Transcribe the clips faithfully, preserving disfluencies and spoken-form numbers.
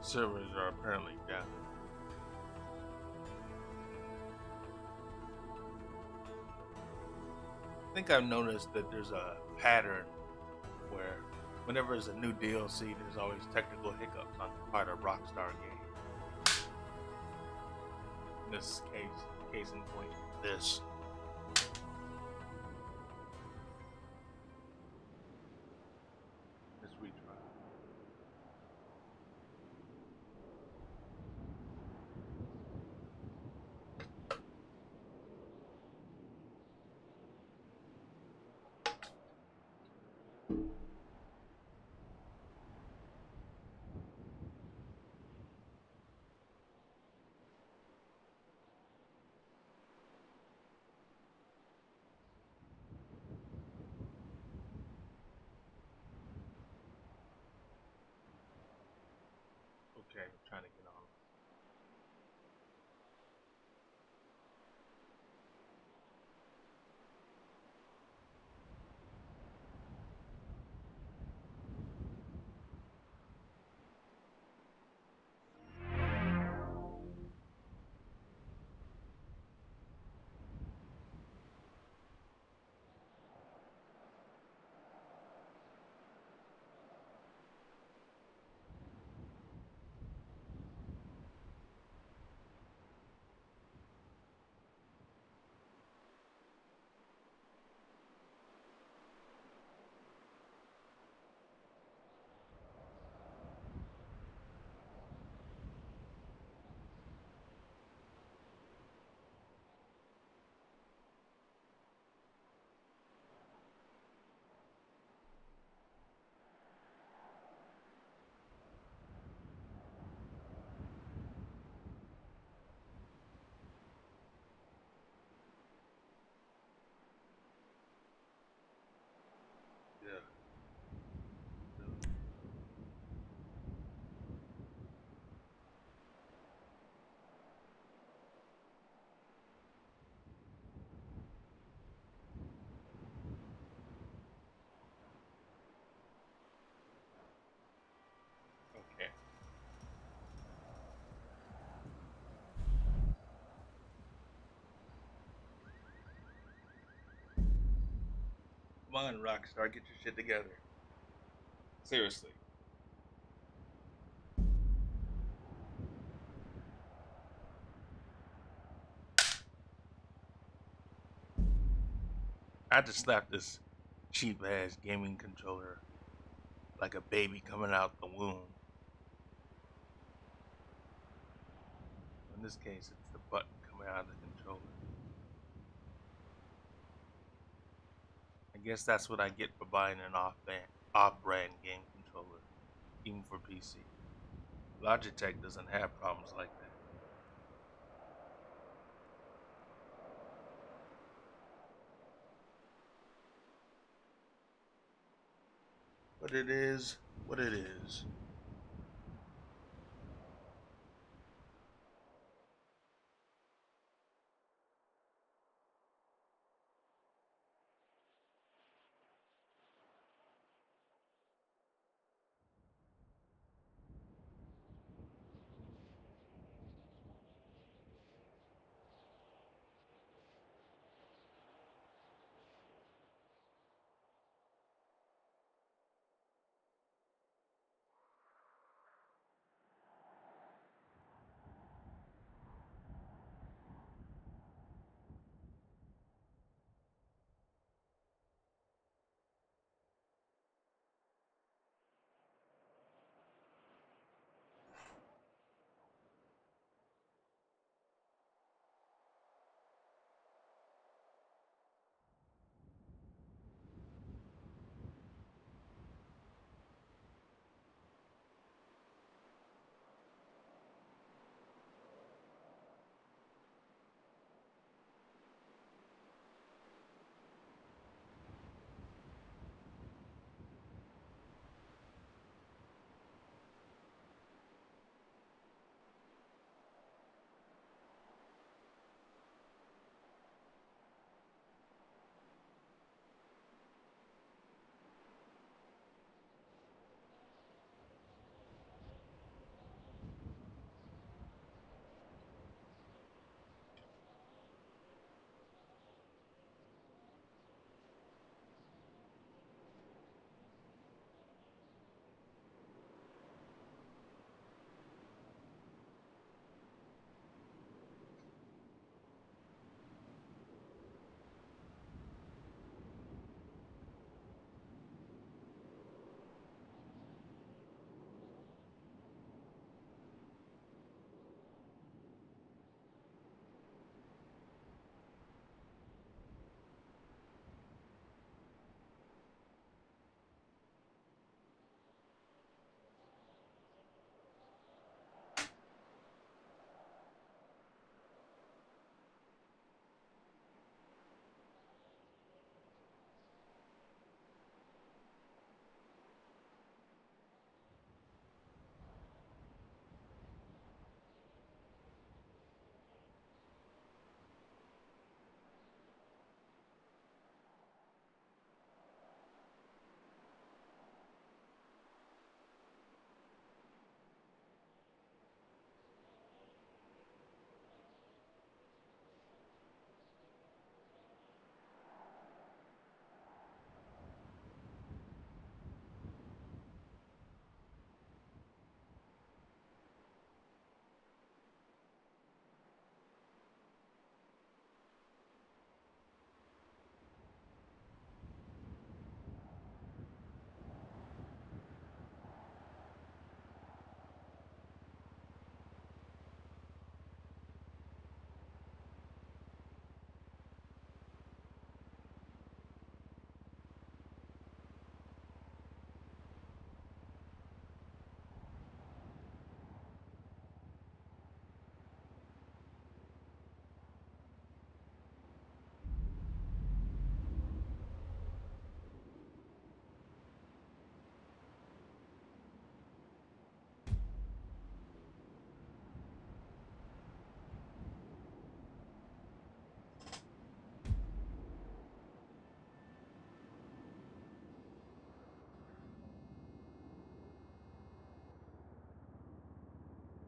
servers are apparently down. I think I've noticed that there's a pattern where whenever there's a new D L C, there's always technical hiccups on the part of Rockstar Games. In this case, case in point, this. This retry. Okay, I'm trying to get on. Yeah. Okay. Come on, Rockstar, get your shit together. Seriously. I had to slap this cheap ass gaming controller like a baby coming out the womb. In this case, it's the button coming out of the controller. I guess that's what I get for buying an off-brand, off-brand game controller, even for P C. Logitech doesn't have problems like that. But it is what it is.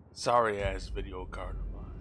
Sorry ass video card of mine.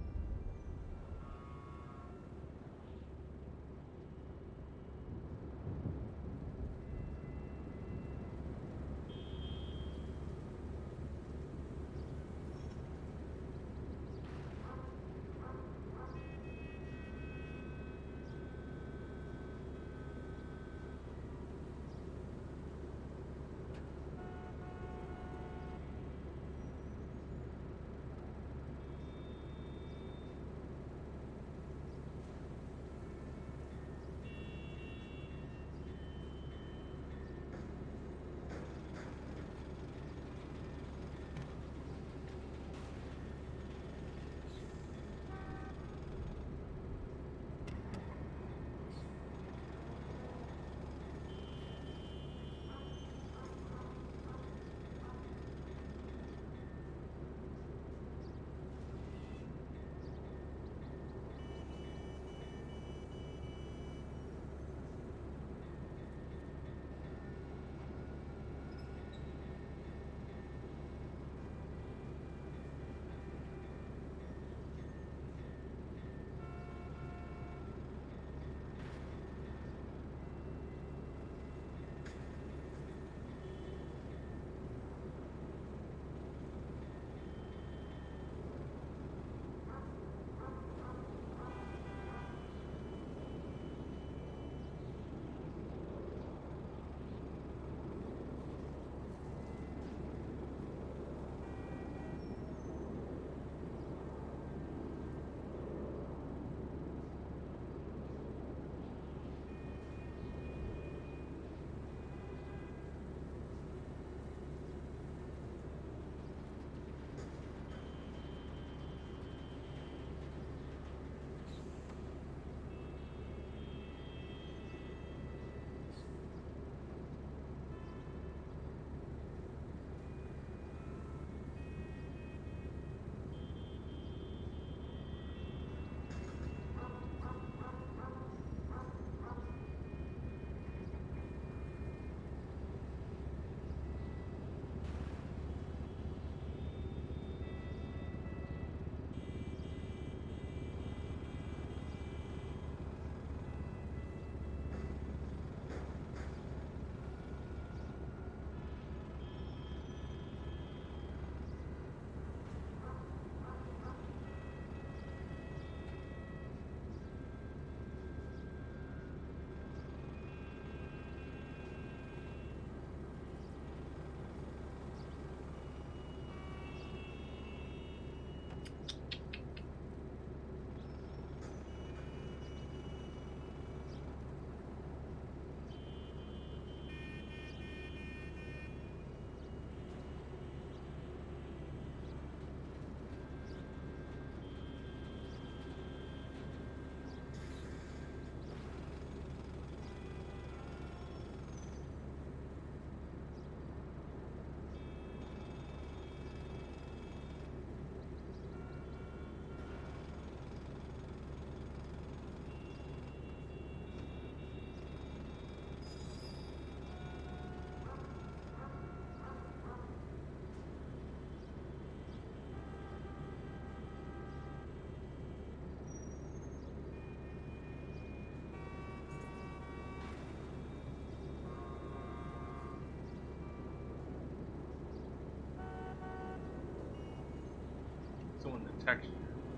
So when the texture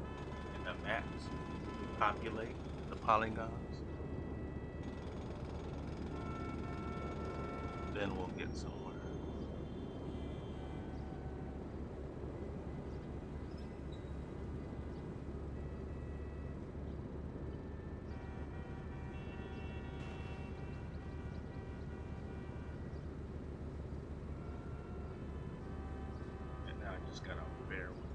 and the maps populate the polygons, then we'll get somewhere. And now I just gotta bear with it.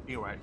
You're right.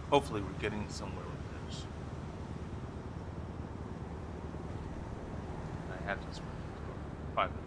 Hopefully we're getting somewhere with this. I had to switch it to a private.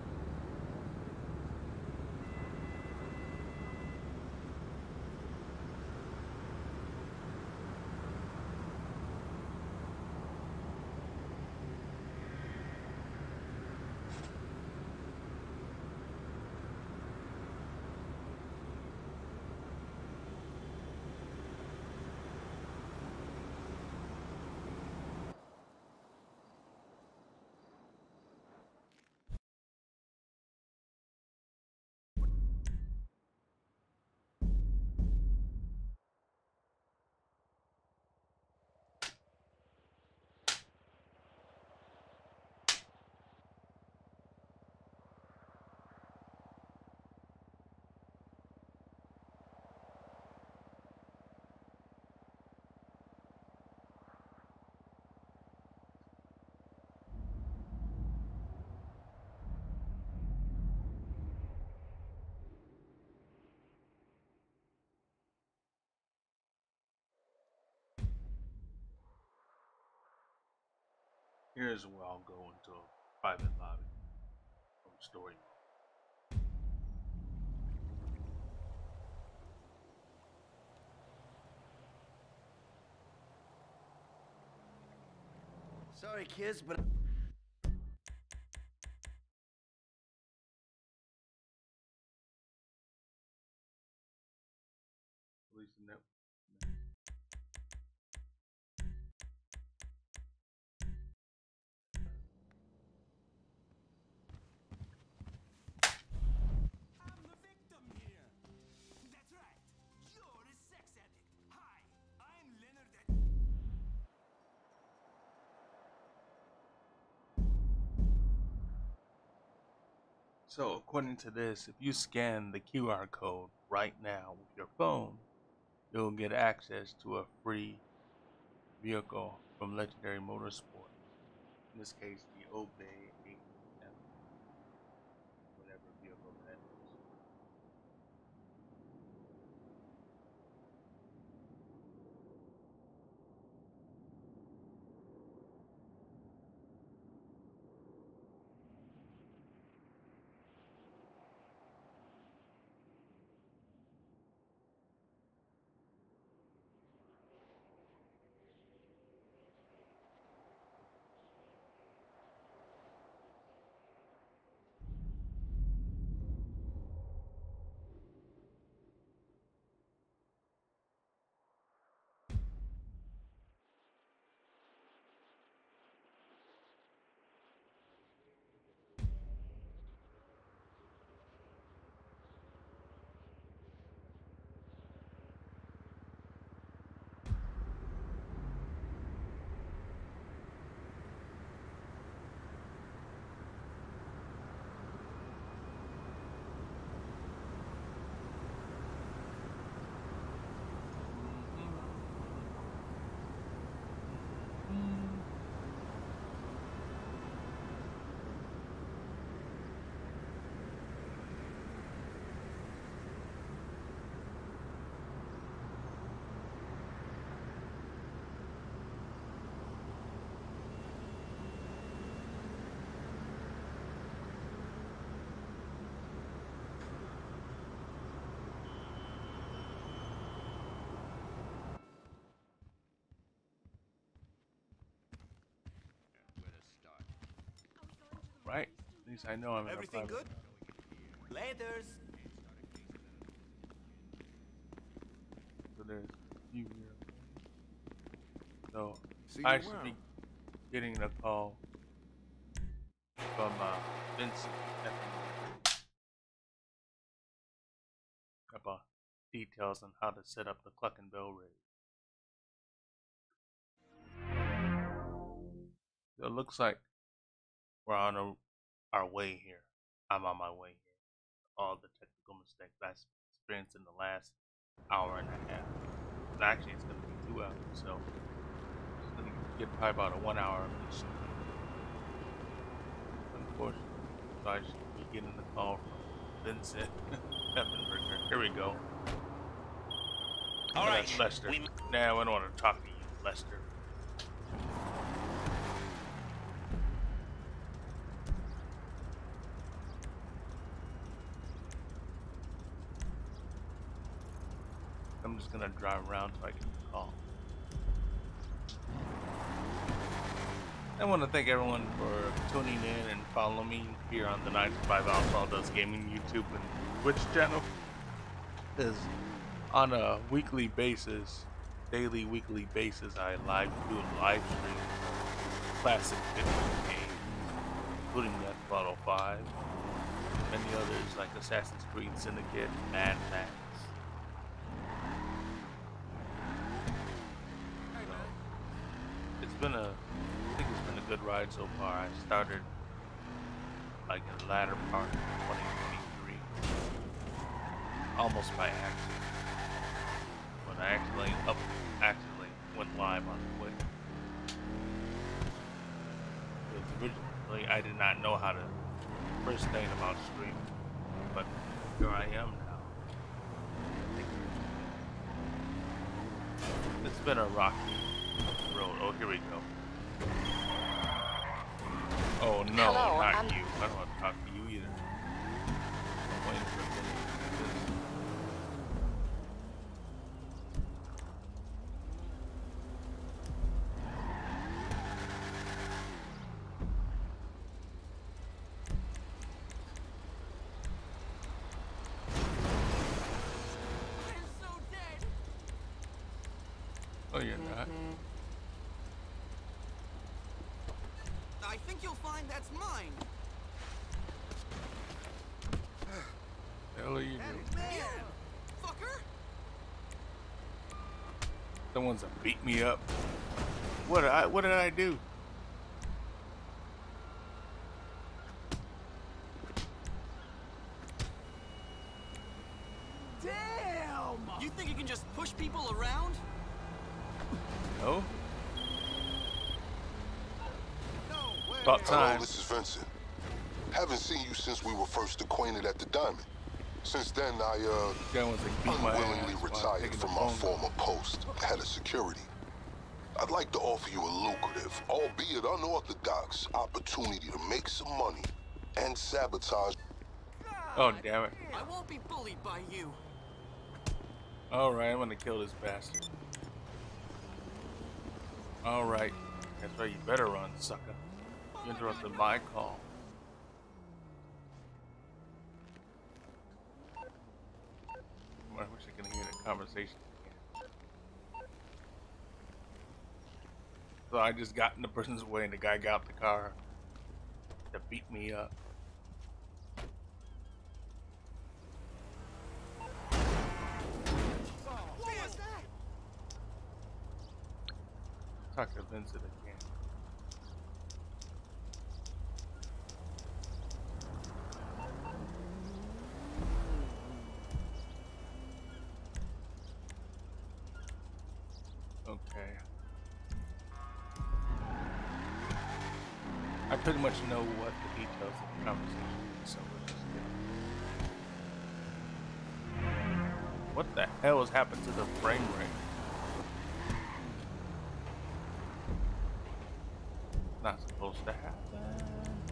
Here's where I'll go into a private lobby from story mode. Sorry, kids, but... At least in that. I'm the victim here. That's right. You're a sex addict. Hi, I'm Leonard. So according to this, if you scan the Q R code right now with your phone, you'll get access to a free vehicle from Legendary Motorsport. In this case, the Obey eight F, whatever vehicle that is. Right? At least I know I'm in a Everything private. good? Laters. So there's a few here. So See I you should be around. getting a call from uh, Vincent about details on how to set up the Cluckin Bell raid. So it looks like we're on a, our way here. I'm on my way here. All the technical mistakes I experienced in the last hour and a half. But actually, it's going to be two hours, so it's going to get probably about a one hour mission. Unfortunately, so I should be getting the call from Vincent Peppenberger. Here we go. All Oh, right. that's Lester. We Nah, I don't want to talk to you, Lester. I'm just gonna drive around so I can call. I want to thank everyone for tuning in and following me here on the nine to five Outlaw Does Gaming YouTube and Twitch channel. Is on a weekly basis, daily, weekly basis, I live do live stream classic video games, including Death Battle five, many others like Assassin's Creed Syndicate, Mad Max. So, it's been a, I think it's been a good ride so far. I started like in the latter part of twenty twenty-three, almost by accident. When I actually up, actually went live on Twitch. Because originally I did not know how to first thing about streaming, but here I am now. I think it's been a rocky road. Oh, here we go. Oh no, Hello, not I'm... you. I don't want to talk to you either. I'm waiting for a minute. I'm so dead. Oh, you're not. I think you'll find that's mine. The hell are you doing? Man, fucker. Someone's beat me up. What did I? What did I do? Damn. You think you can just push people around? No. No way. About Hello, time. this is Vincent. Haven't seen you since we were first acquainted at the Diamond. Since then, I, uh, Guy wants to beat my unwillingly ass while retired taking from the my phone. former post, head of security. I'd like to offer you a lucrative, albeit unorthodox, opportunity to make some money and sabotage. Oh damn it! I won't be bullied by you. All right, I'm gonna kill this bastard. All right, that's right. You better run, sucker. You interrupted my call. I wish I could hear the conversation again. So I just got in the person's way, and the guy got out the car to beat me up. What was that? Talk to Vincent again. Okay. I pretty much know what the details of the conversation is, so we'll just get. What the hell has happened to the frame rate? Not supposed to happen.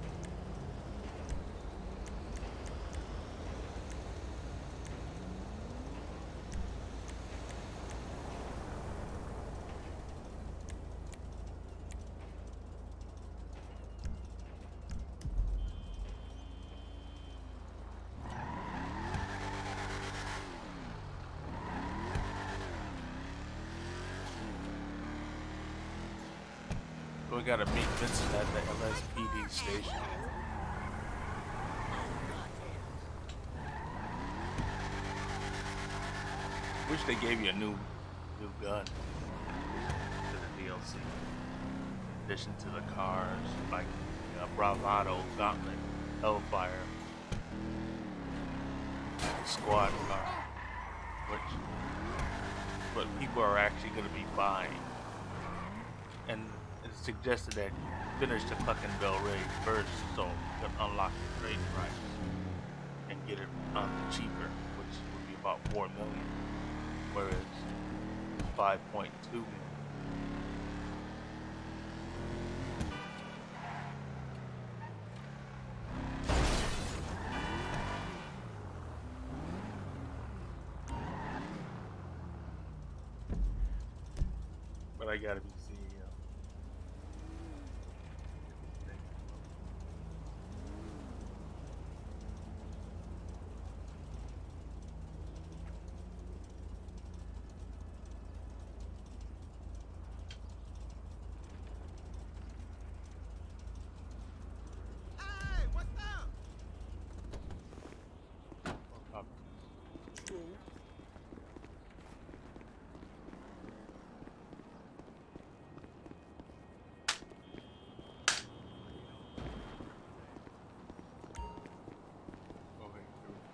We gotta meet Vincent at the L S P D station. Wish they gave you a new new gun to the D L C. In addition to the cars, like uh, Bravado, Gauntlet, Hellfire, Squad car, which what people are actually gonna be buying. And it's suggested that you finish the Cluckin raid first so you can unlock the trade price and get it um, cheaper, which would be about four million. Whereas five point two million. But I gotta be C E O. Hey, what's up? Well, okay, here we go.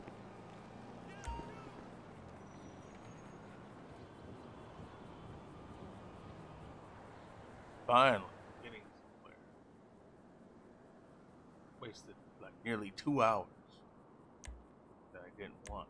Finally, getting somewhere. Wasted like nearly two hours that I didn't want.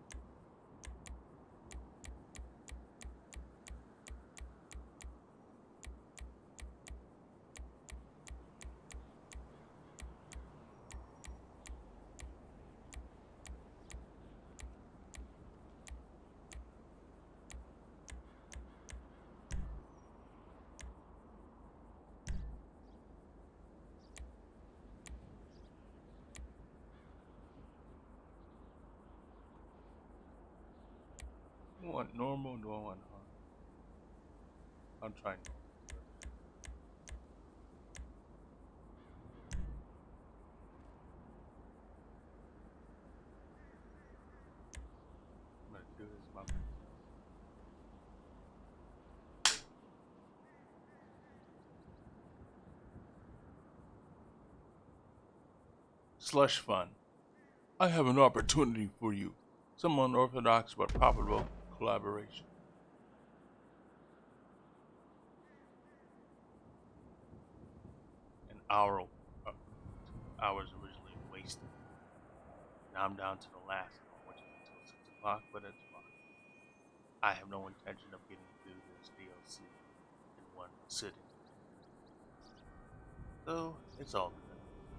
Do I want normal? Do I want hard? I'm trying normal. I'm gonna do this my slush fund. I have an opportunity for you. Some unorthodox but profitable collaboration. An hour, uh, hours originally wasted. Now I'm down to the last one, which is until six o'clock, but it's fine. I have no intention of getting through this D L C in one sitting. So it's all good.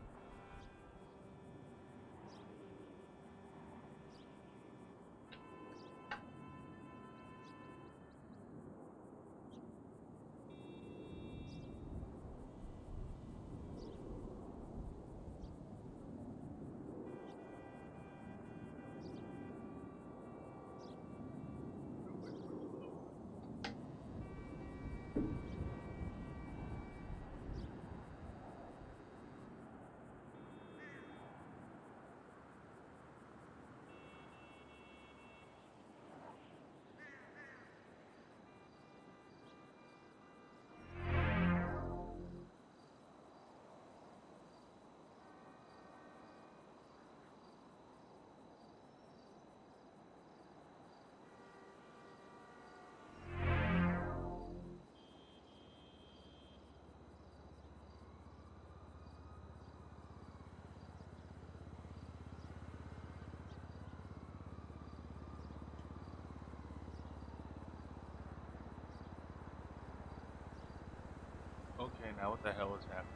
Okay, now what the hell is happening?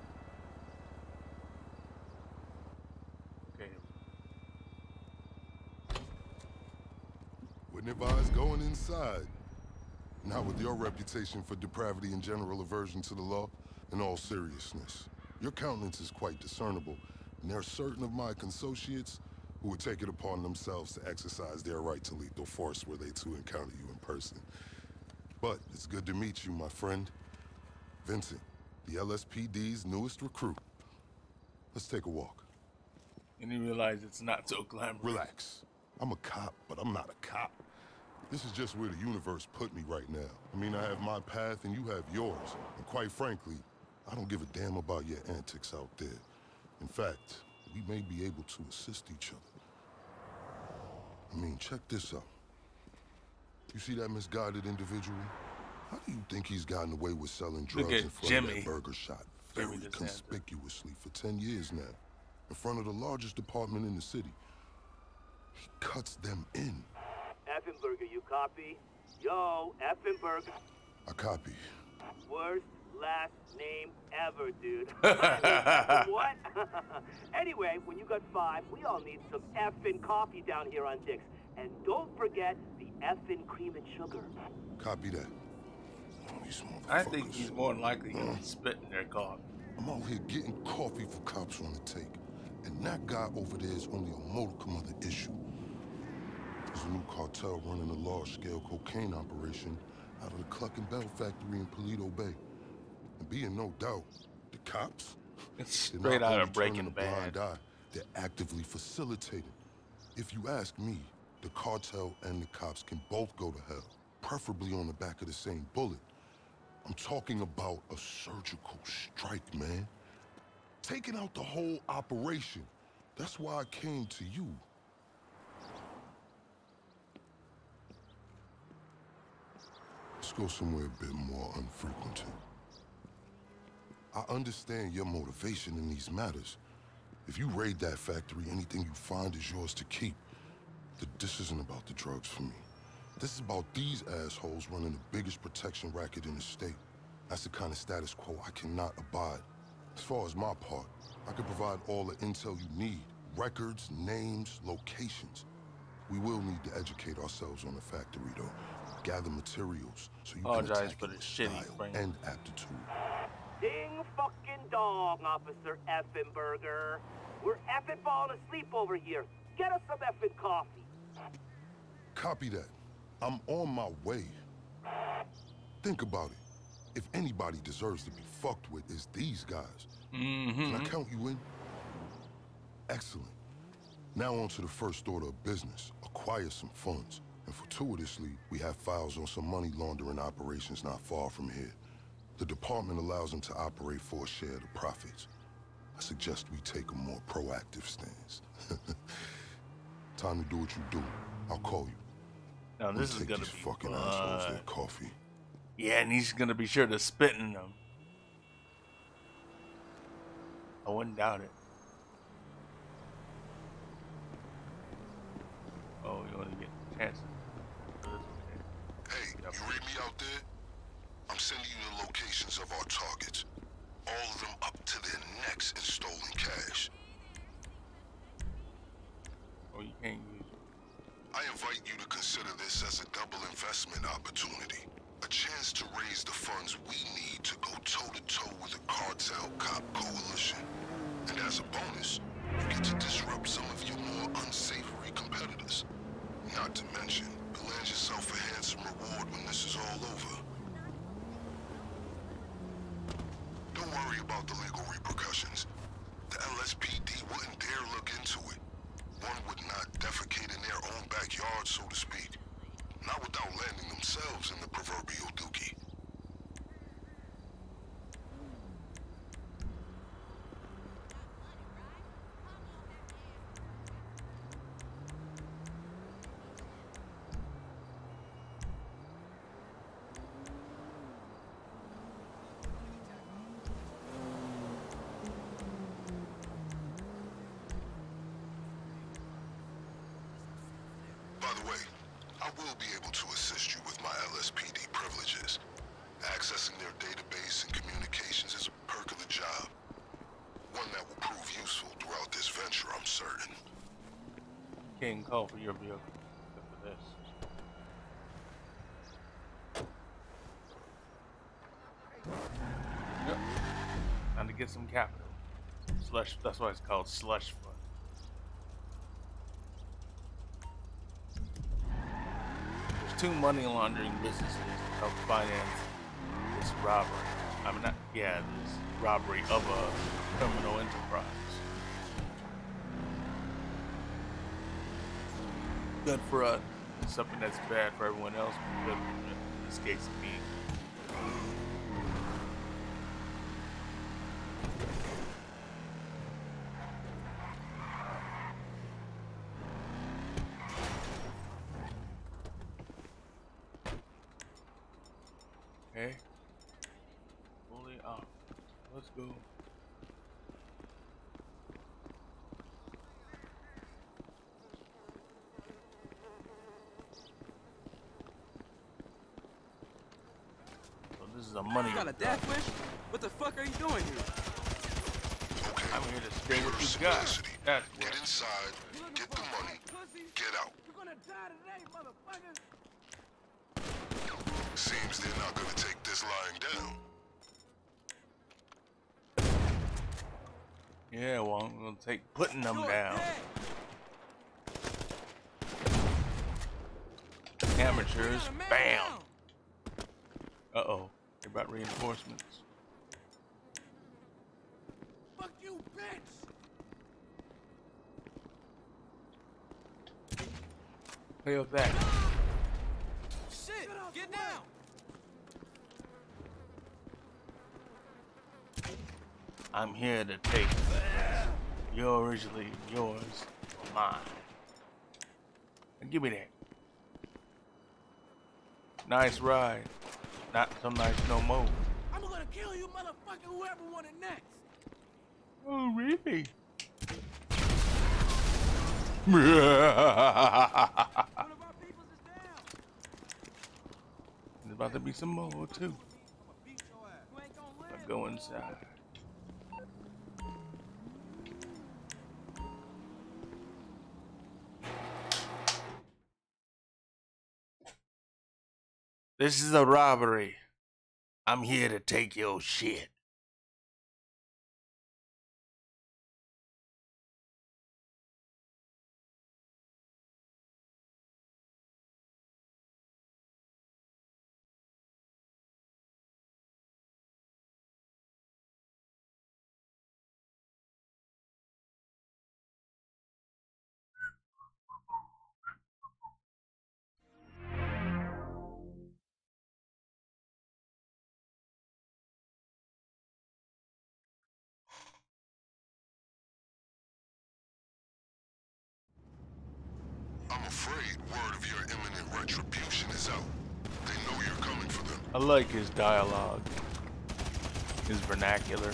Okay, Wouldn't advise going inside. Not with your reputation for depravity and general aversion to the law. In all seriousness, your countenance is quite discernible, and there are certain of my consociates who would take it upon themselves to exercise their right to lethal force were they to encounter you in person. But it's good to meet you, my friend. Vincent, the L S P D's newest recruit. Let's take a walk. and you realize it's not so glamorous. Relax. I'm a cop, but I'm not a cop. This is just where the universe put me right now. I mean, I have my path and you have yours. And quite frankly, I don't give a damn about your antics out there. In fact, we may be able to assist each other. I mean, check this out. You see that misguided individual? How do you think he's gotten away with selling drugs at in front Jimmy. of that burger shop Jimmy very DeSantis. conspicuously for ten years now? In front of the largest department in the city. He cuts them in. Effenberger, you copy? Yo, Effenberg. I copy. Worst last name ever, dude. I mean, what? Anyway, when you got five, we all need some effing coffee down here on Dick's. And don't forget the effing cream and sugar. Copy that. Oh, these I think motherfuckers. he's more than likely gonna Uh, be spitting their coffee. I'm out here getting coffee for cops on the take. And that guy over there is only a modicum of the issue. There's a new cartel running a large-scale cocaine operation out of the Cluckin factory in Paleto Bay. And be in no doubt, the cops, It's they're straight not out only of Breaking turning a blind Bad. eye, they're actively facilitating. If you ask me, the cartel and the cops can both go to hell, preferably on the back of the same bullet. I'm talking about a surgical strike, man. Taking out the whole operation. That's why I came to you. Let's go somewhere a bit more unfrequented. I understand your motivation in these matters. If you raid that factory, anything you find is yours to keep. But this isn't about the drugs for me. This is about these assholes running the biggest protection racket in the state. That's the kind of status quo I cannot abide. As far as my part, I can provide all the intel you need. Records, names, locations. We will need to educate ourselves on the factory, though. Gather materials so you can Apologize attack for it the with shitty style frame. and aptitude. Ding fucking dong, Officer Effenberger. We're effing falling asleep over here. Get us some effing coffee. Copy that. I'm on my way. Think about it. If anybody deserves to be fucked with, it's these guys. Mm-hmm. Can I count you in? Excellent. Now on to the first order of business. Acquire some funds. And fortuitously, we have files on some money laundering operations not far from here. The department allows them to operate for a share of the profits. I suggest we take a more proactive stance. Time to do what you do. I'll call you. Now this is take gonna these be fucking fun. assholes their coffee. Yeah, and he's gonna be sure to spit in them. I wouldn't doubt it. Oh, you only get chances. Hey, you read me out there? I'm sending you the locations of our targets. All of them up to their necks in stolen cash. Oh, you can't use it. I invite you to consider this as a double investment opportunity. A chance to raise the funds we need to go toe-to-toe with the cartel cop coalition. And as a bonus, you get to disrupt some of your more unsavory competitors. Not to mention, you'll land yourself a handsome reward when this is all over. Don't worry about the legal repercussions. The L S P D wouldn't dare look into it. One would not defecate in their own backyard, so to speak. Not without landing themselves in the proverbial dookie. By the way, I will be able to assist you with my L S P D privileges. Accessing their database and communications is a perk of the job. One that will prove useful throughout this venture, I'm certain. Can't call for your vehicle except for this. Yep. Time to get some capital. Slush. That's why it's called slush fund. There's two money laundering businesses to help finance this robbery. I mean, not, yeah, this robbery of a criminal enterprise. Good for us. Something that's bad for everyone else, but good for, in this case, me. Okay. Fully off. Let's go. is a money. You got a death wish? What the fuck are you doing here? Okay. I'm here to stay Pure with you guys. simplicity. That's Get what. inside, get the money, get out. You're gonna die today, motherfucker. Seems they're not gonna take this lying down. Yeah, well, I'm gonna take putting them down. Amateurs, bam. Uh oh, they're about reinforcements. Fuck you, bitch. Play with that. Shit, get down. I'm here to take you're originally yours or mine. And give me that. Nice ride. Not so nice no more. I'm gonna kill you, motherfucker, whoever want it next. Oh, really? One of our peoples is down. There's about to be some more too. I'ma beat your ass. You ain't gonna live. I'll go inside. This is a robbery. I'm here to take your shit. I'm afraid word of your imminent retribution is out. They know you're coming for them. I like his dialogue, his vernacular.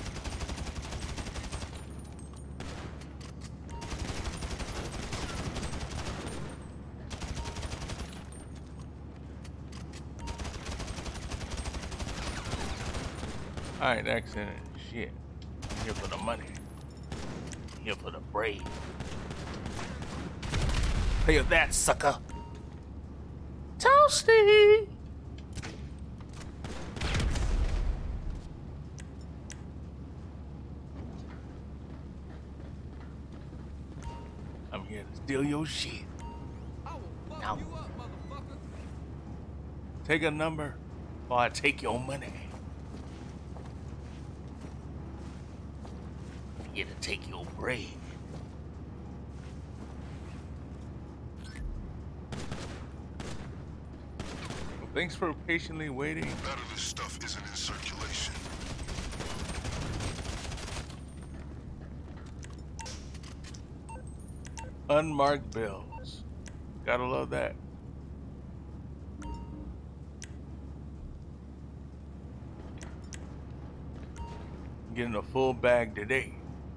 I ain't accent shit. I'm here for the money. I'm here for the brave. Play with that, sucker. Toasty! I'm here to steal your shit. I will fuck Now. you up, motherfucker. Take a number, or I take your money. I'm here to take your bread. Well, thanks for patiently waiting. None of this stuff isn't in circulation. Unmarked bills. Gotta love that. Getting a full bag today.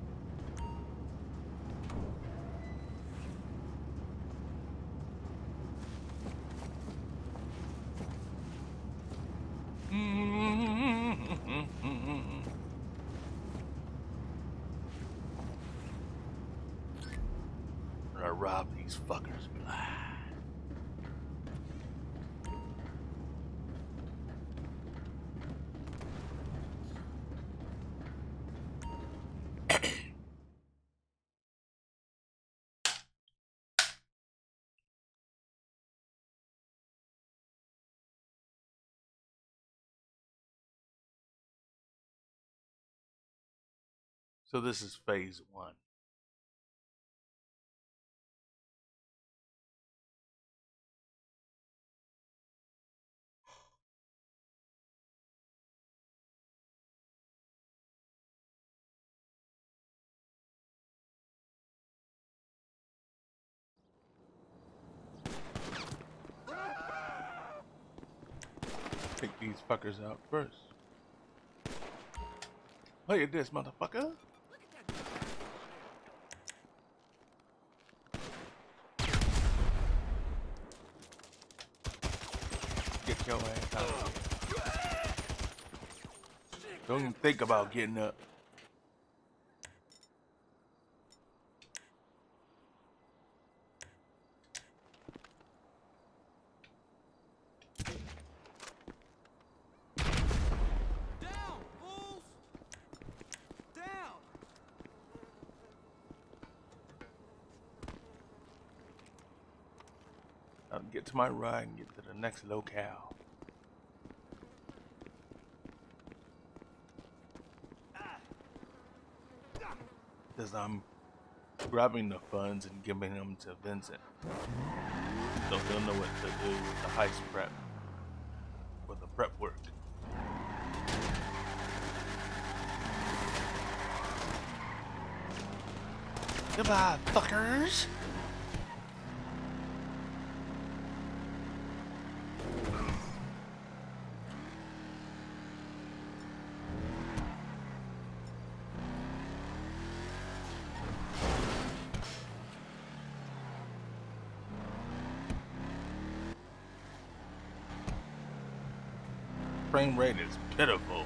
I'm gonna rob these fuckers blind. So this is phase one. Take these fuckers out first. Look at this, motherfucker. Get your ass out. Don't even think about getting up. Down, fools! Down! I'll get to my ride and get to the next locale. Because I'm grabbing the funds and giving them to Vincent. So he'll know what to do with the heist prep. For the prep work. Goodbye, fuckers! Frame rate is pitiful.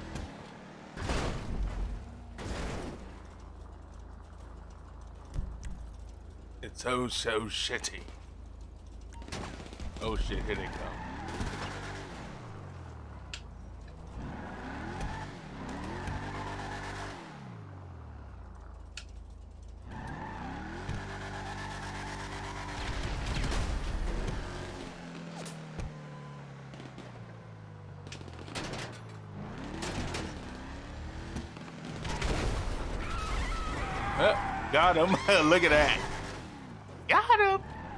It's so, so shitty. Oh shit, here they come. Oh, got him. Look at that. Got him.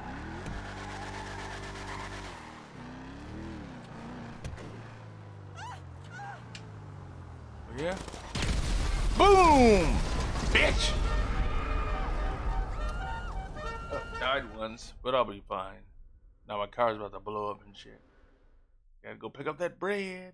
Oh, yeah. Boom! Bitch! Oh, died once, but I'll be fine. Now my car's about to blow up and shit. Gotta go pick up that bread.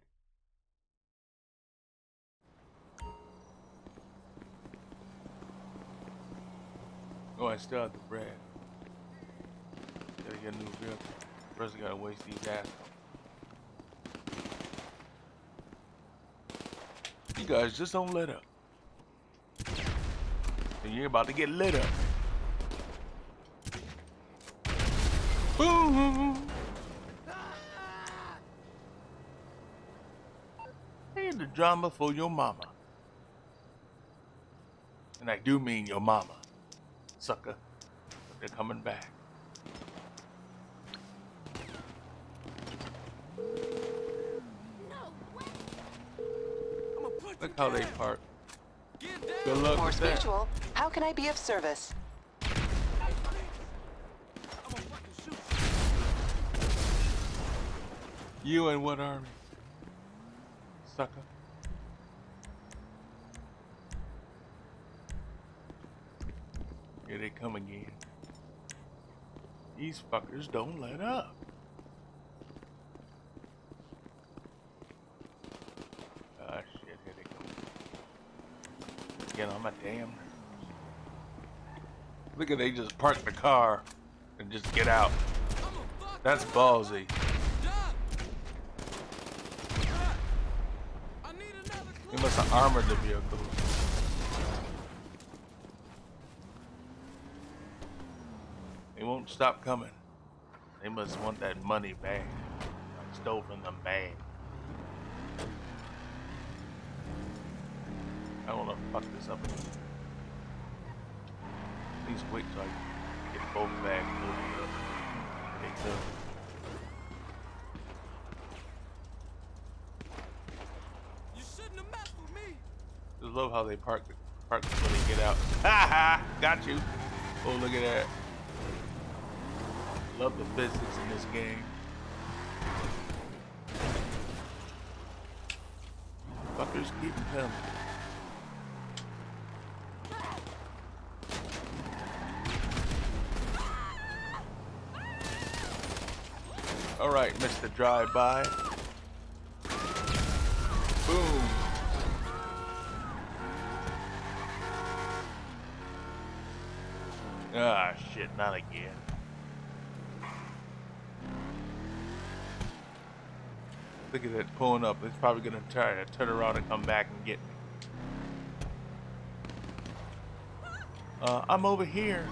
Oh, I still have the bread. Gotta get a new vehicle. First, I gotta waste these assholes. You guys just don't let up. And you're about to get lit up. Boom! Hey, the drama for your mama. And I do mean your mama. Sucker. But they're coming back. Look how they park. Good luck More with that. spiritual. How can I be of service? You and what army? Sucker. Here they come again. These fuckers don't let up. Ah, shit, here they come. Get on my damn nerves. Look at they just park the car and just get out. That's ballsy. They must have armored the vehicle. They won't stop coming. They must want that money back. I stole from them bad. I don't want to fuck this up again. Please wait till I get both bags moving up. They do. You shouldn't have messed with me. Just love how they park the park when they get out. Ha ha! Got you. Oh, look at that. Love the physics in this game. Fuckers keep coming. All right, Mister Drive-By. Boom. Ah, shit, not again. Look at it pulling up. It's probably gonna try to turn around and come back and get me. Uh, I'm over here.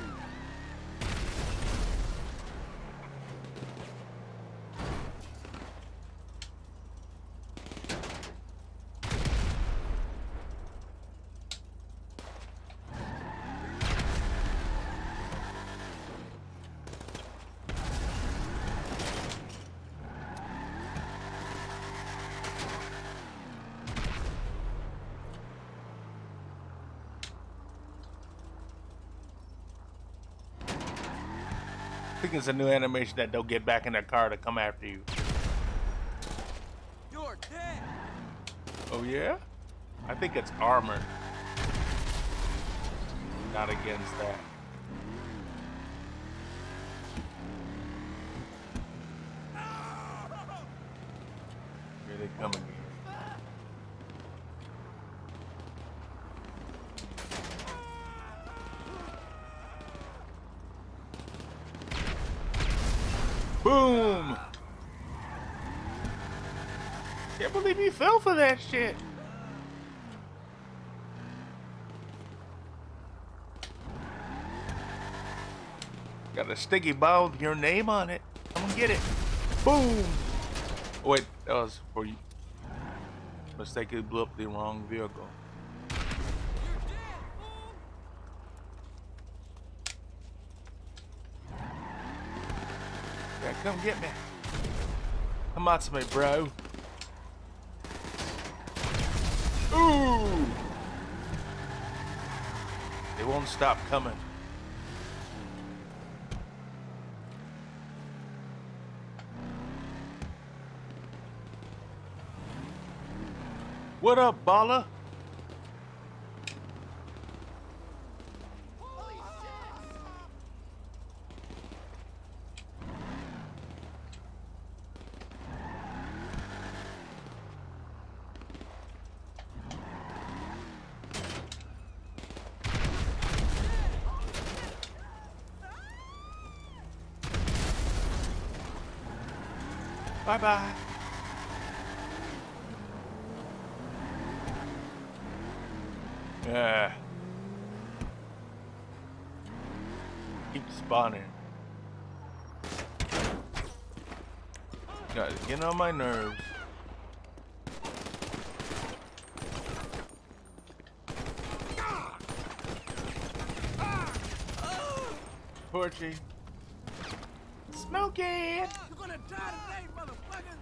I think it's a new animation that they'll get back in their car to come after you. You're dead. Oh yeah? I think it's armor. Not against that. Here they come again. Boom! Can't believe he fell for that shit. Got a sticky ball with your name on it. Come and get it. Boom! Oh, wait, that was for you. Mistakenly blew up the wrong vehicle. You're dead, fool. Yeah, come get me. Come on to me, bro. Ooh! They won't stop coming. What up, baller? Bye bye. Yeah. Keep spawning. Guys, getting on my nerves. Porchy. Smoke it! You're gonna die today, motherfucker.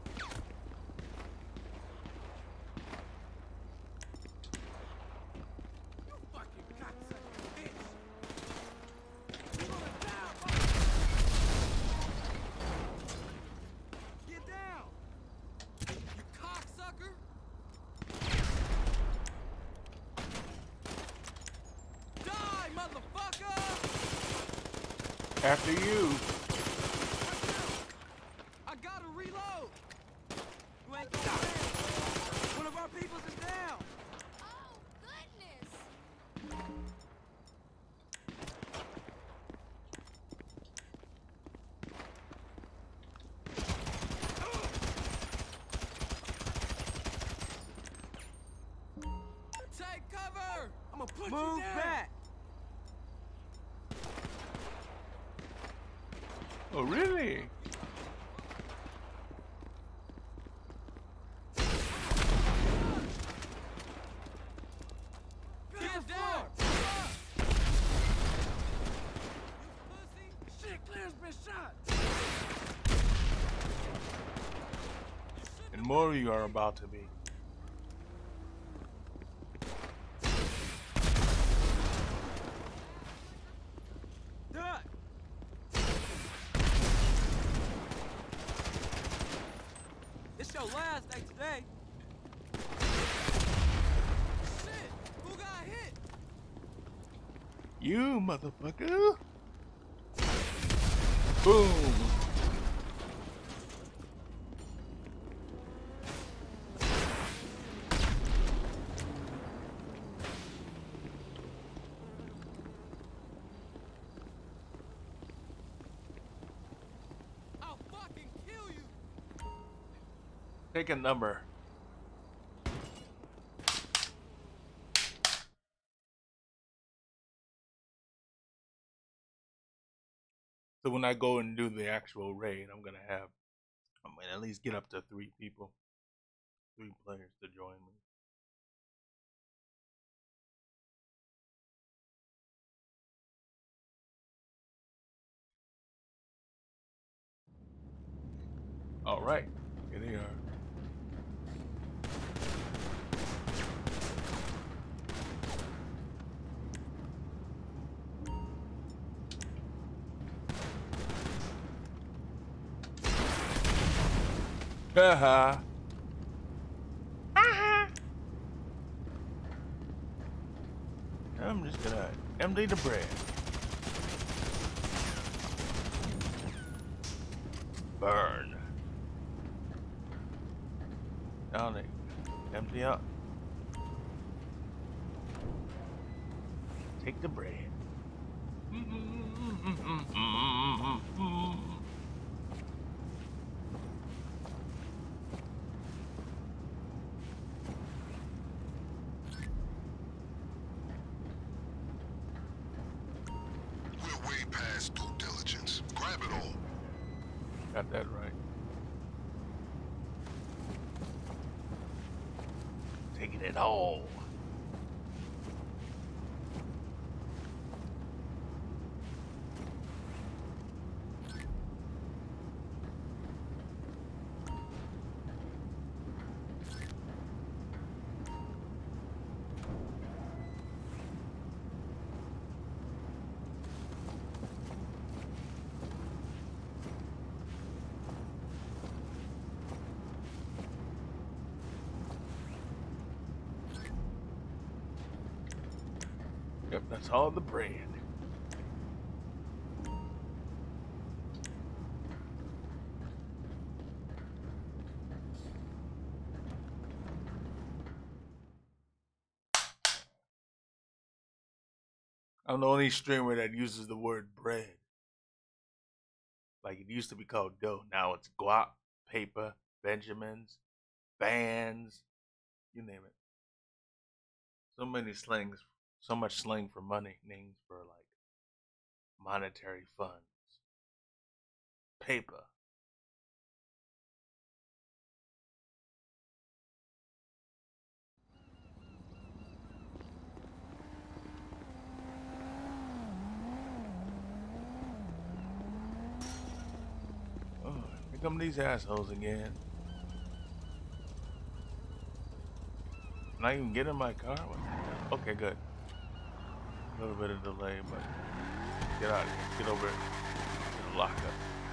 You fucking cocksucker, bitch. You're gonna die, motherfucker. Get down. You cocksucker. Die, motherfucker. After you. I gotta reload. You ain't gonna win. One of our peoples is down. Oh, goodness! Take cover. I'm gonna put Move you down. back. Oh, really? Get down. You pussy. Shit, Claire's been shot. And more you are about to be. Duck. It's your last day today. Shit, who got hit? You motherfucker. Boom. I'll fucking kill you. Take a number. So when I go and do the actual raid, I'm gonna have, I'm gonna at least get up to three people, three players to join me. All right, here they are. Haha. I'm just gonna empty the bread. Burn. Down it. Empty up. Take the bread. We're way past due diligence. Grab it all. Got that right. Taking it all. Yep, that's all the bread. I'm the only streamer that uses the word bread. Like it used to be called dough. Now it's guap, paper, Benjamins, bands, you name it. So many slangs, so much slang for money, names for like monetary funds. Paper. Oh, here come these assholes again. Can I even get in my car? What the hell? Okay, good. A little bit of delay, but get out of here. Get over it. To the lockup.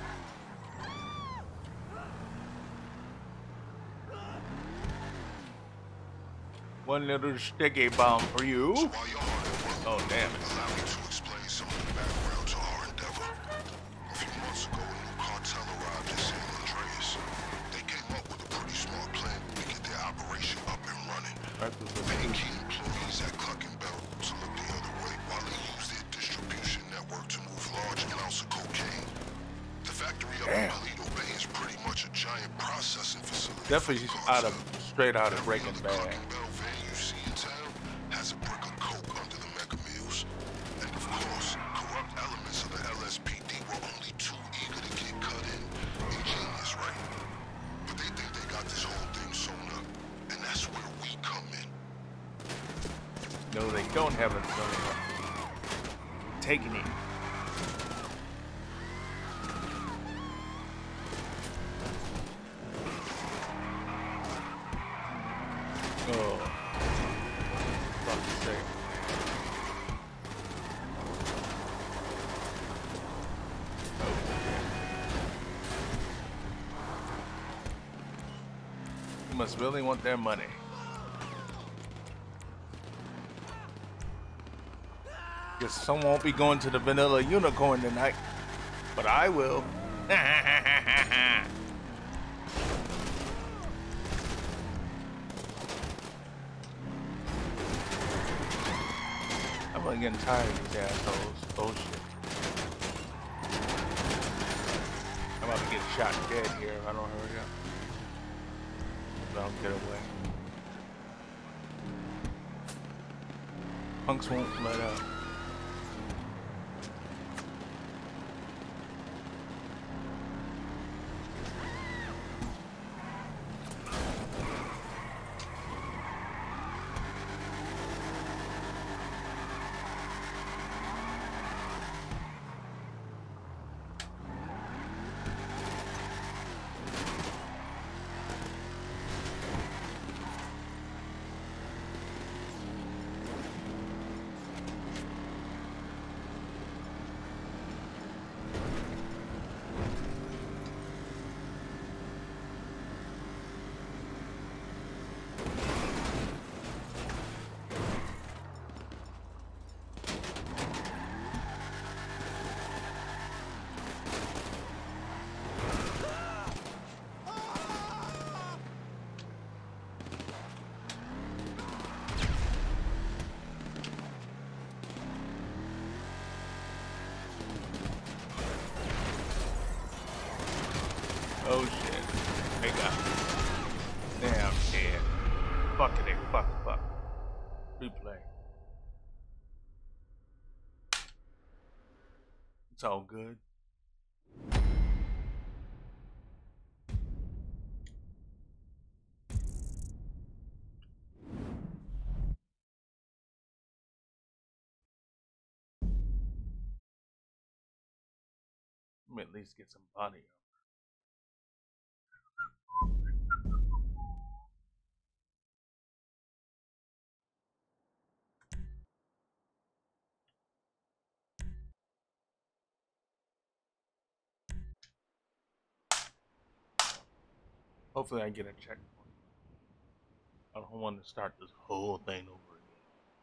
One little sticky bomb for you. So while you're hard at work, Oh, damn it. allow me to explain some of the background to our endeavor. A few months ago, a new cartel arrived in San Andreas. They came up with a pretty smart plan to get their operation up and running. Paying key employees at Cluckin to look the other way while they use their distribution network to move large amounts of cocaine. The factory up in Toledo Bay is pretty much a giant processing facility. Definitely out of straight out of Breaking Bad. You see in town has a brick of coke under the mega meals. And of course, corrupt elements of the L S P D were only too eager to get cut in. Ingenious, right? But they think they got this whole thing sewn up. And that's where we come in. No, they don't have it sewn up. Taking it. Oh. Fuck's sake. Oh. You must really want their money. Guess someone won't be going to the Vanilla Unicorn tonight, but I will. I'm really getting tired of these assholes. Oh shit. I'm about to get shot dead here if I don't hurry up. Don't get away. Punks won't let up. Oh shit. They got me. Damn shit. Fuck it, fuck, fuck. Replay. It's all good. Let me at least get some body up. Hopefully I get a checkpoint. I don't want to start this whole thing over again.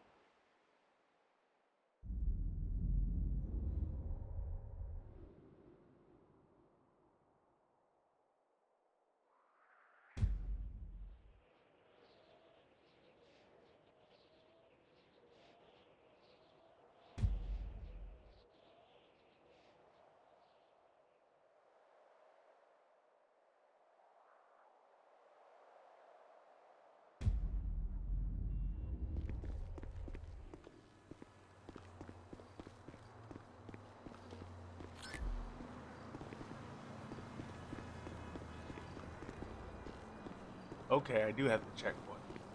Okay, I do have the checkpoint.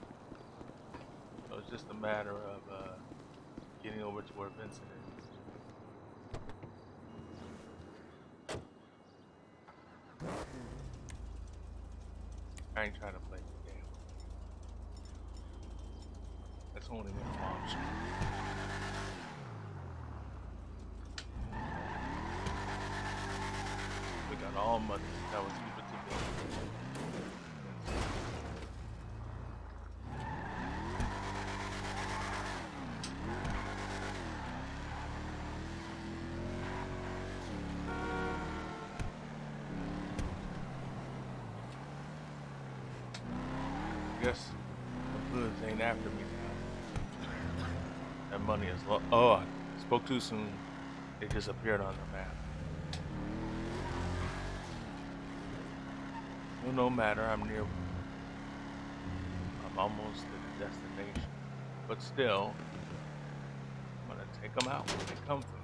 So it's just a matter of uh, getting over to where Vincent is. I ain't trying to play the game. That's only one option. We got all money. That was keep it together. Guess the hoods ain't after me now. That money is low. Oh, I spoke too soon. It disappeared on the map. Well, no matter, I'm near. I'm almost to the destination. But still, I'm gonna take them out when they come for me.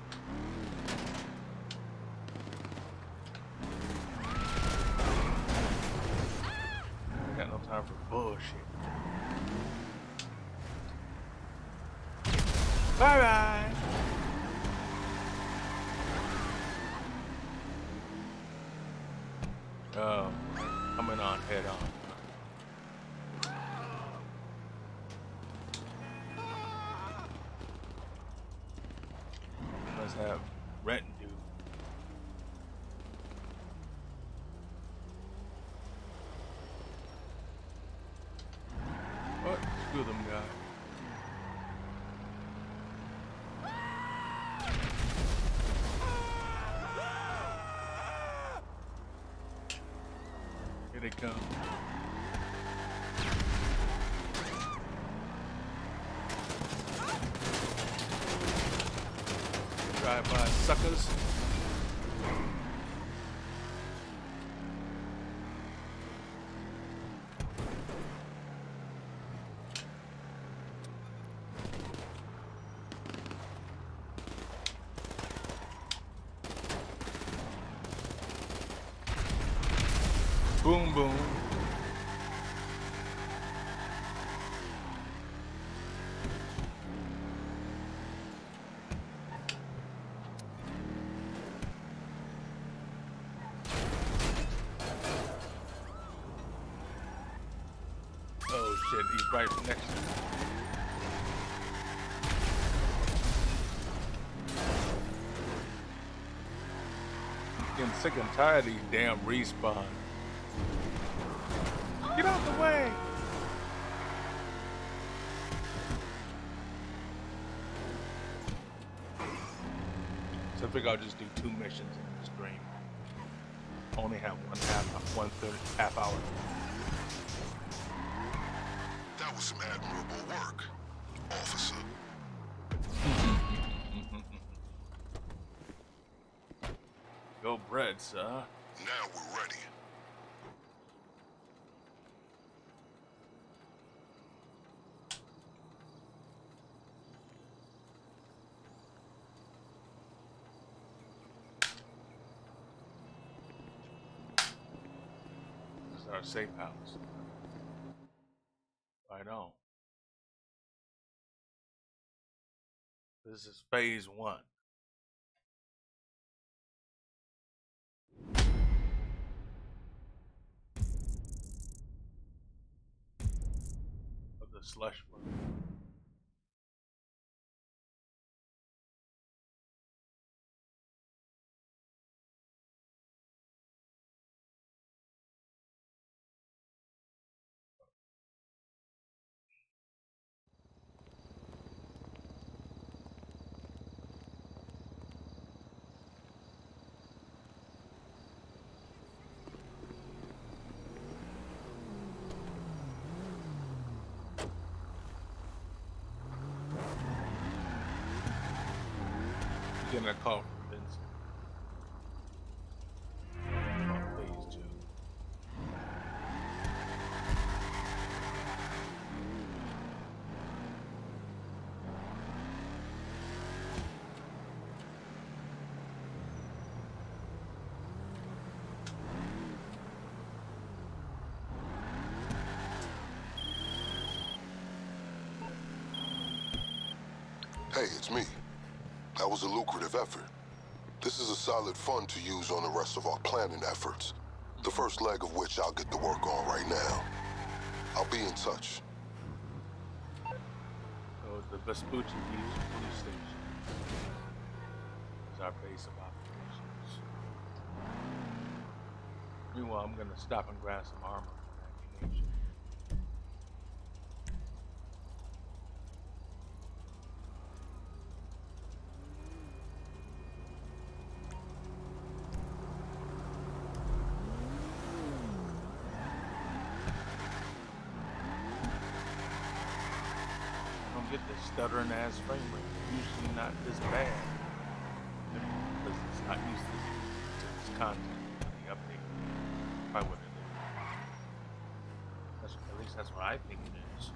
I got no time for bullshit. Bye bye. Oh, coming on head on. Must have rent due. What? Screw them guys. Here they come. Drive by suckers. Boom, boom. Oh shit, he's right next to me. Getting sick and tired of these damn respawns. Get out the way! So I figure I'll just do two missions in the stream. Only have one half, one third, half hour. That was some admirable work, officer. Go bread, sir. Now we're ready. This is our safe house. Right on. This is phase one. Of the slush fund. Getting a call from Vincent. On phase two. Hey, it's me. That was a lucrative effort. This is a solid fund to use on the rest of our planning efforts. The first leg of which I'll get to work on right now. I'll be in touch. So the Vespucci Beach police station is our base of operations. Meanwhile, I'm gonna stop and grab some armor and ammunition. Get this stuttering ass frame rate. Usually not this bad. Because it's not used to, to this content. The update. Probably what it is. That's, at least that's what I think it is.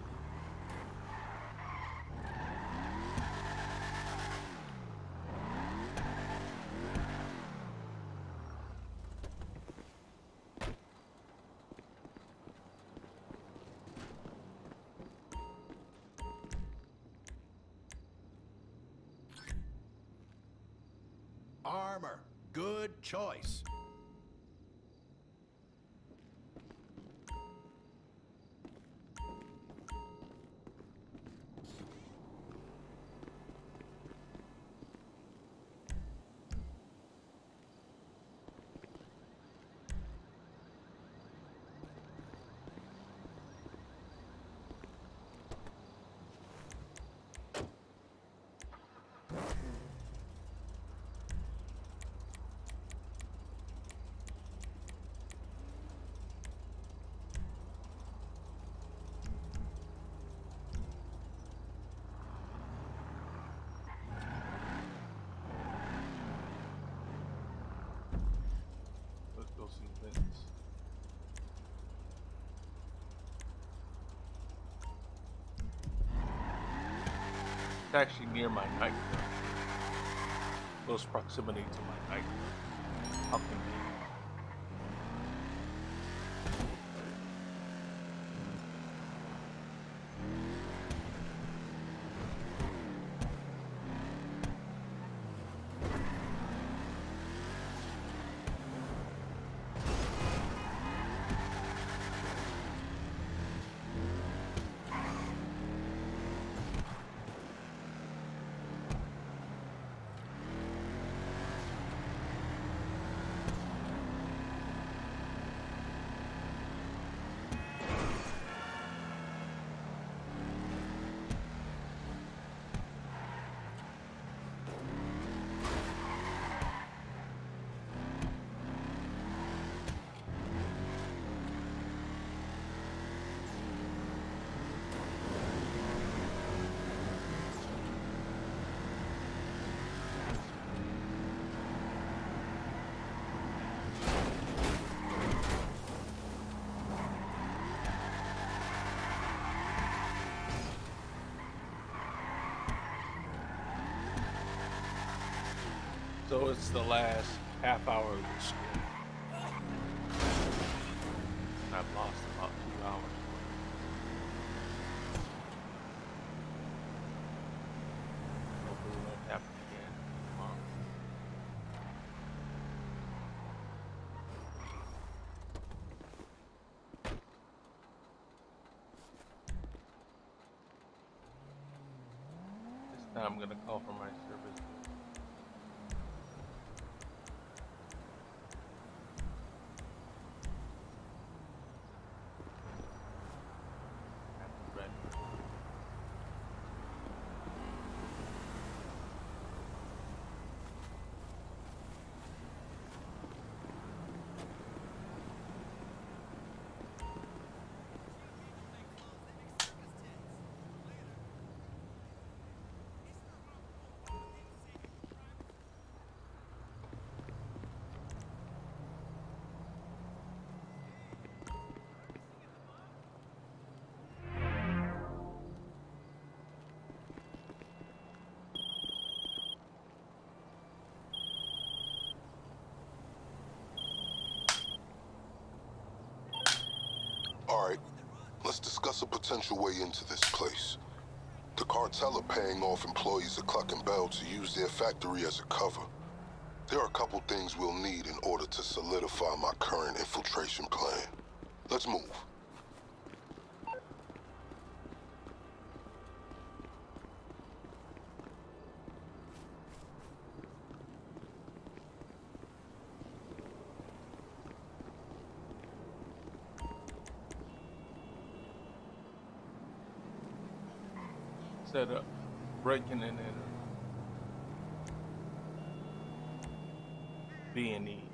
Armor. Good choice. Let's go see Vince. It's actually near my nightclub. Close proximity to my nightclub. How convenient. So it's the last half hour of the script. And I've lost about two hours. Hopefully it won't happen again tomorrow. This time I'm gonna call for my service. All right, let's discuss a potential way into this place. The cartel are paying off employees of Cluckin to use their factory as a cover. There are a couple things we'll need in order to solidify my current infiltration plan. Let's move. Set up, breaking and enter. B and E.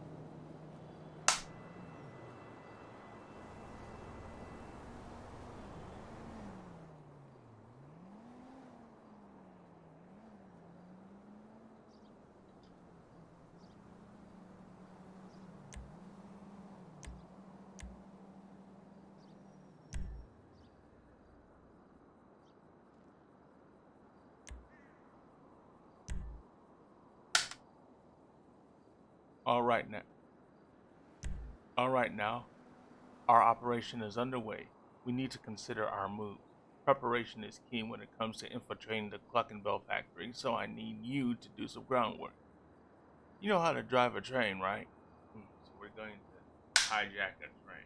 All right now. All right now. Our operation is underway. We need to consider our moves. Preparation is key when it comes to infiltrating the Cluckin factory, so I need you to do some groundwork. You know how to drive a train, right? Hmm, so we're going to hijack a train.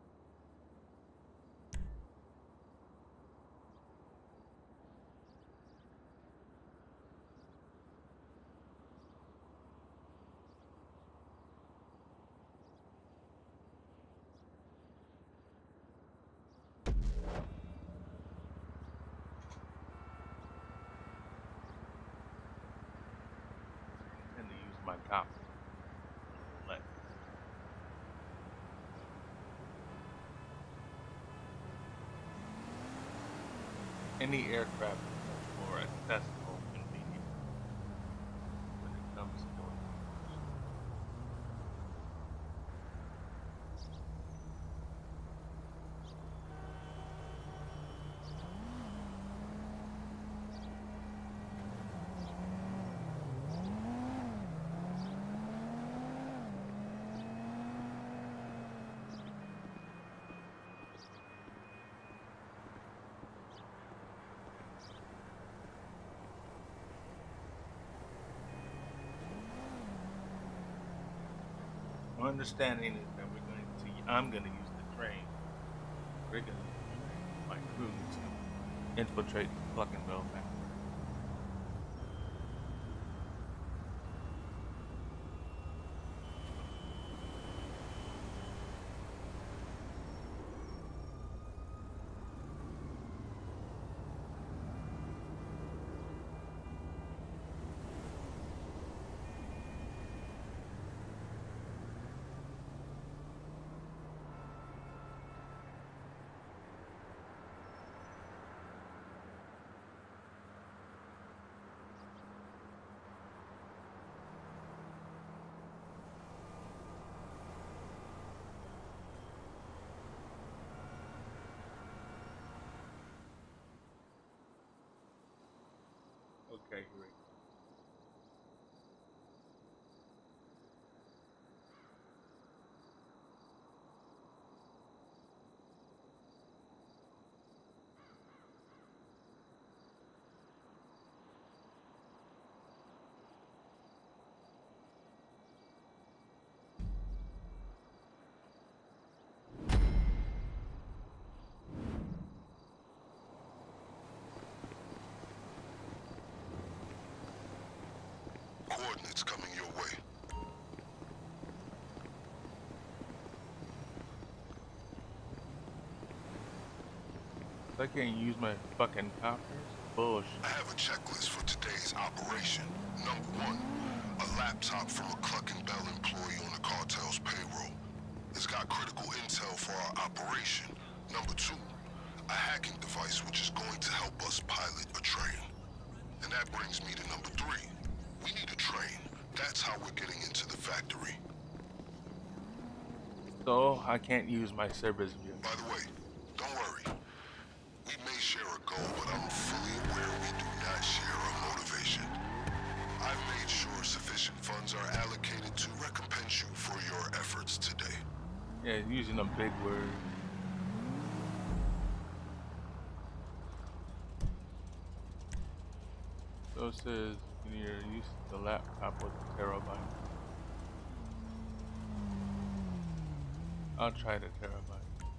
And to use my copy. Let any aircraft is more accessible and convenient when it comes to My understanding is that we're going to, I'm going to use the train. We're going to use the train, my crew, to infiltrate the Cluckin factory. Okay, great. coordinates coming your way. I can't use my fucking copters? Bullshit. I have a checklist for today's operation. Number one, a laptop from a Cluckin Bell employee on the cartel's payroll. It's got critical intel for our operation. Number two, a hacking device which is going to help us pilot a train. And that brings me to number three. We need a train. That's how we're getting into the factory. So, I can't use my service vehicle. By the way, don't worry. We may share a goal, but I'm fully aware we do not share a motivation. I've made sure sufficient funds are allocated to recompense you for your efforts today. Yeah, using a big word. So it says you can either use the laptop or the terabyte. I'll try the terabyte.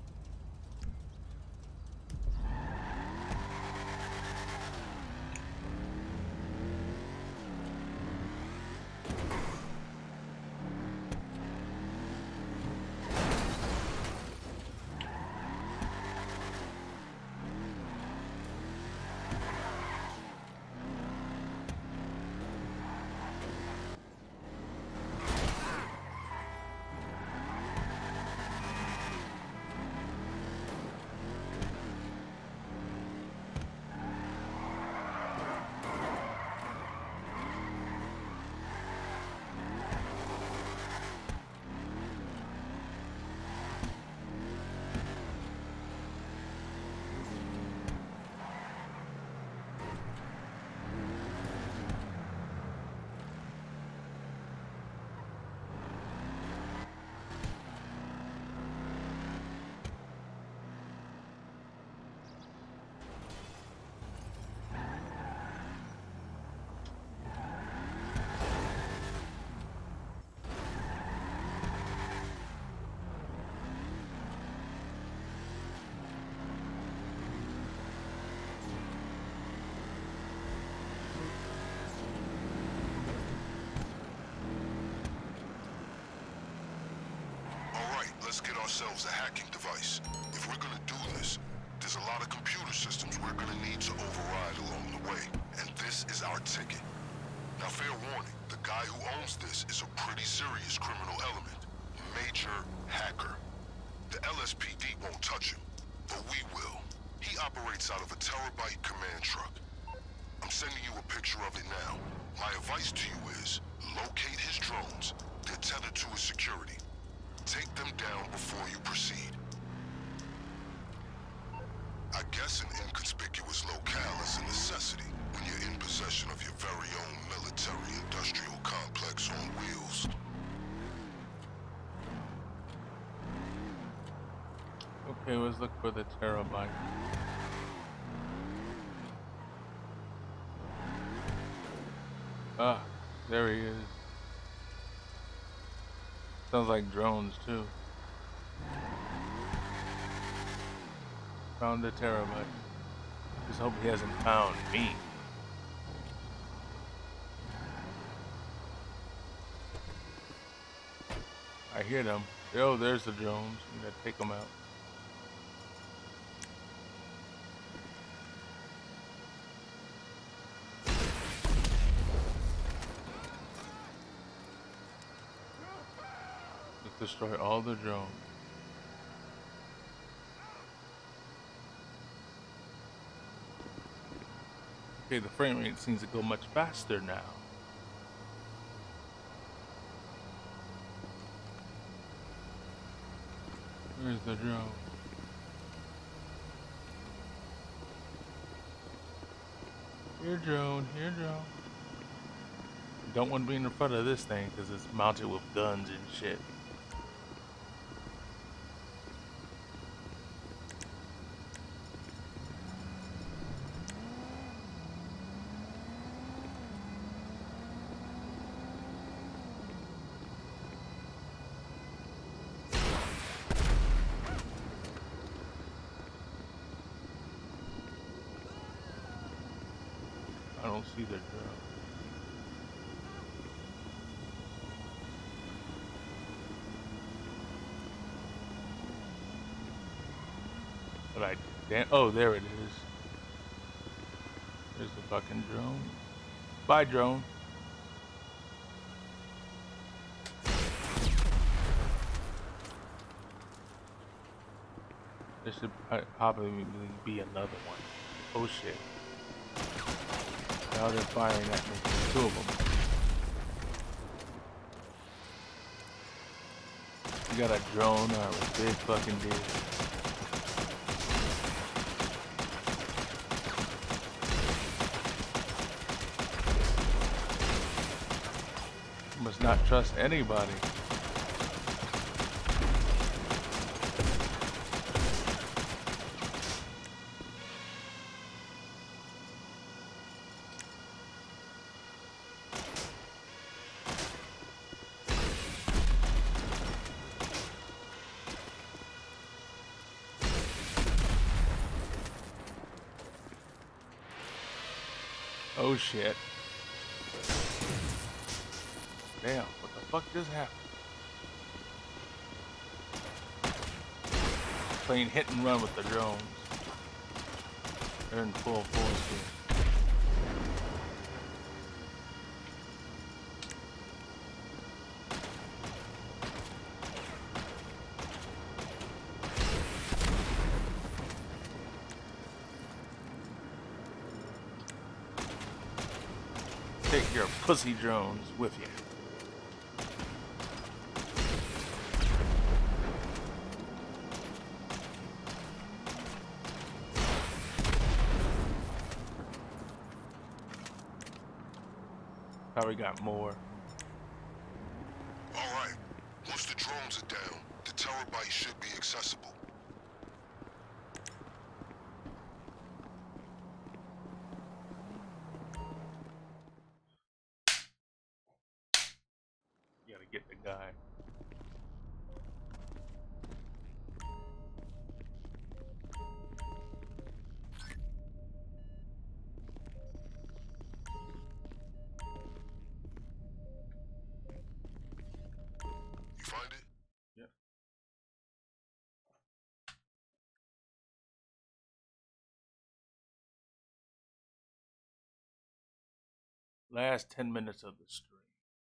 Let's get ourselves a hacking device. If we're gonna do this, there's a lot of computer systems we're gonna need to override along the way. And this is our ticket. Now, fair warning, the guy who owns this is a pretty serious criminal element. Major hacker. The L S P D won't touch him, but we will. He operates out of a terabyte command truck. I'm sending you a picture of it now. My advice to you is, locate his drones. They're tethered to his security. Take them down before you proceed. I guess an inconspicuous locale is a necessity when you're in possession of your very own military-industrial complex on wheels. Okay, let's look for the terabyte. Ah, there he is. Sounds like drones too. Found the terabyte. Just hope he hasn't found me. I hear them. Oh, there's the drones. We gotta take them out. Destroy all the drones. Okay, the frame rate seems to go much faster now. Where's the drone? Here, drone. Here, drone. Don't want to be in the front of this thing because it's mounted with guns and shit. I don't see the drone. But I damn. Oh, there it is. There's the fucking drone. Bye, drone. There should probably be another one. Oh shit. Now they're firing at me. Two of them. You got a drone or a big fucking deal. You must not trust anybody. Oh shit. Damn, what the fuck just happened? Playing hit and run with the drones. They're in full force here. Take your pussy drones with you. Probably got more. All right. Once the drones are down, the terabyte should be accessible. You gotta get the guy. You find it? Yep. Last ten minutes of the stream.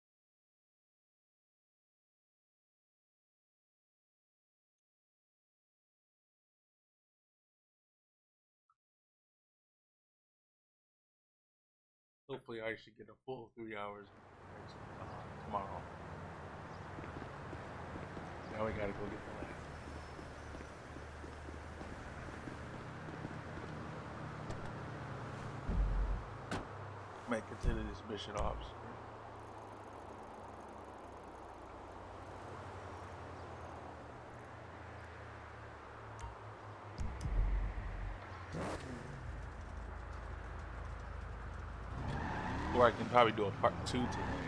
Hopefully I should get a full three hours next, uh, tomorrow. Now we gotta go get the lab. Might consider this mission ops. Or I can probably do a part two today.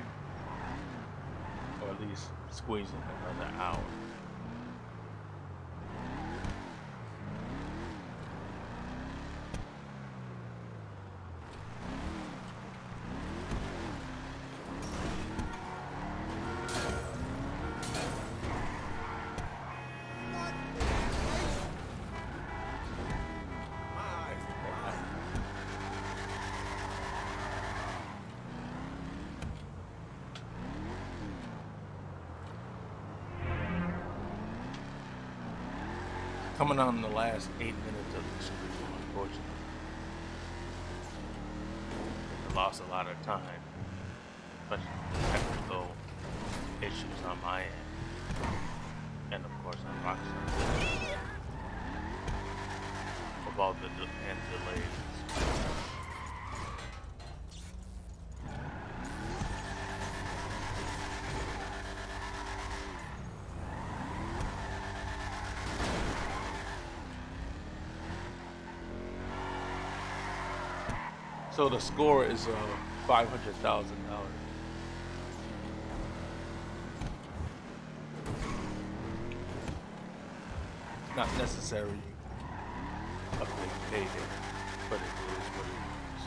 Or at least squeeze in another hour. Coming on the last eight minutes of the stream, unfortunately. I lost a lot of time, especially technical issues on my end, and of course on Rockstar's end, of all the de and delays. So the score is uh, five hundred thousand dollars. Not necessarily a big payday, but it is what it is.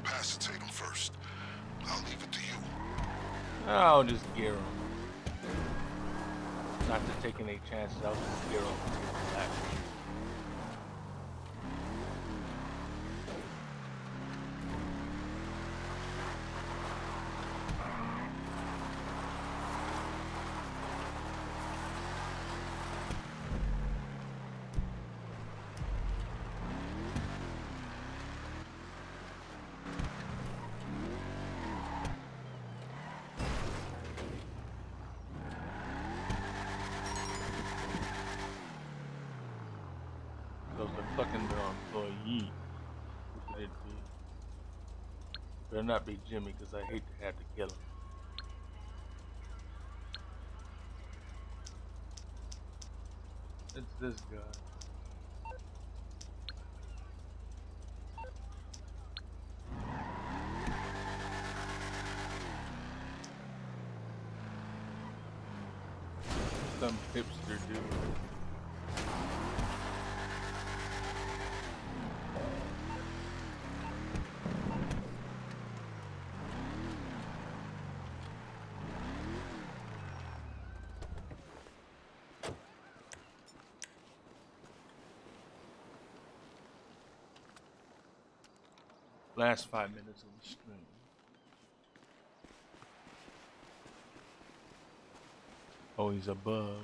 incapacitate him first. I'll leave it to you. I'll just gear him. Not to take any chances, I'll just gear him to the back. Those are fucking the employee. Who could it be? Better not be Jimmy, because I hate to have to kill him. It's this guy. Some hipster dude. Last five minutes of the stream. Oh, he's above.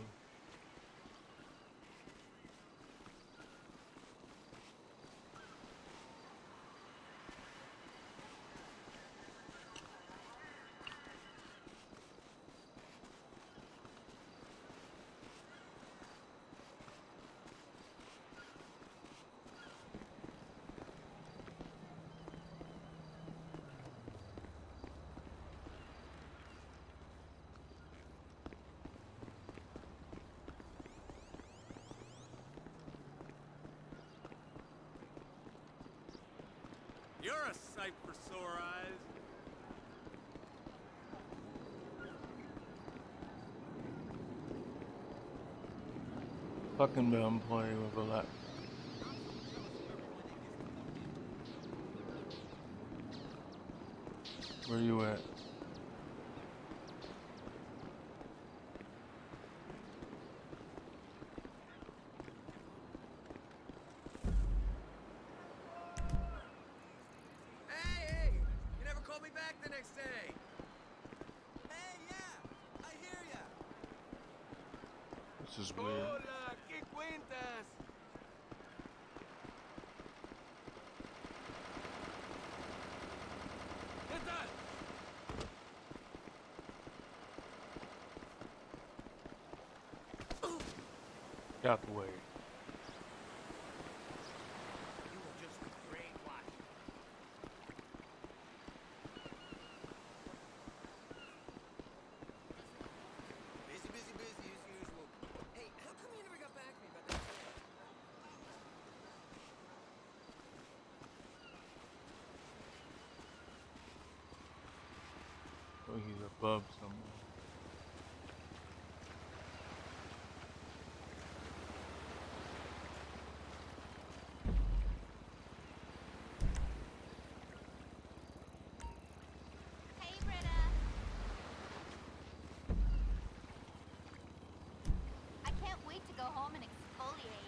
You're a sight for sore eyes. Fucking been playing with a lot. Where you at? Hey, hey! You never called me back the next day. Hey, yeah! I hear ya! This is weird. Hola, ¿qué cuentas? ¿Qué tal? Get out the way. You were just brainwashed. Busy, busy, busy as usual. Hey, how come you never got back to me about that? Oh, he's above somewhere. Hey, Britta. I can't wait to go home and exfoliate.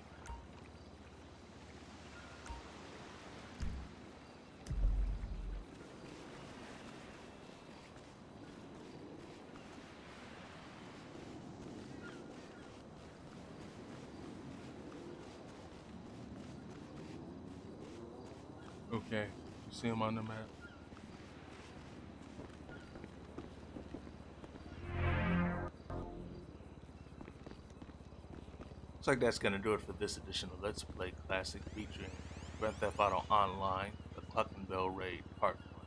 Okay, you see him on the map? Looks like that's gonna do it for this edition of Let's Play Classic featuring Grand Theft Auto Online, the Cluckin Raid Part one.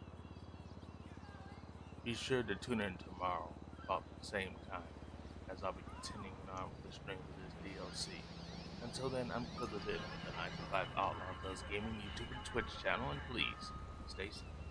Be sure to tune in tomorrow about the same time, as I'll be continuing on with the stream of this D L C. Until then, I'm Cluckin, the nine to five Outlaw does gaming YouTube and Twitch channel, and please stay safe.